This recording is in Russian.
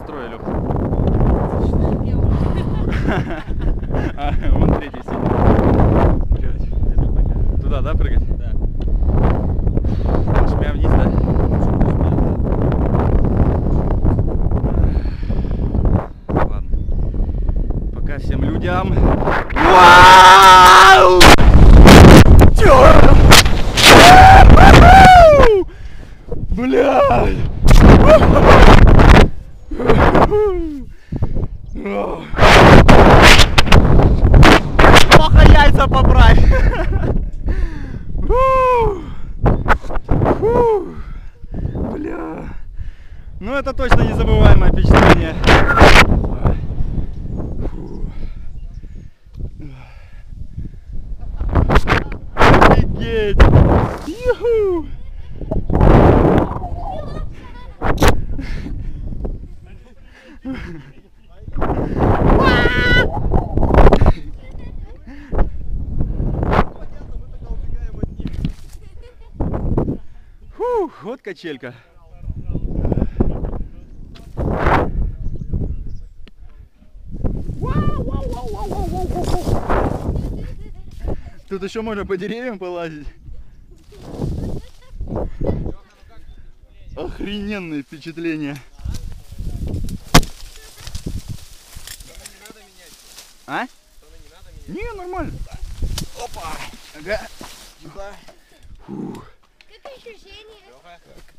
настроя, Лех? Вон третий сидит. Блядь. Туда, да, прыгать? Да. Шмя вниз, да? Ладно. Пока всем людям. Вау! Блядь! Плохо яйца поправь! Бля! Ну это точно незабываемое впечатление. Офигеть! Юху! Фух, вот качелька. Тут еще можно по деревьям полазить. Охрененные впечатления. А? Не, нормально. Опа. Ага. Фух. Как ощущение?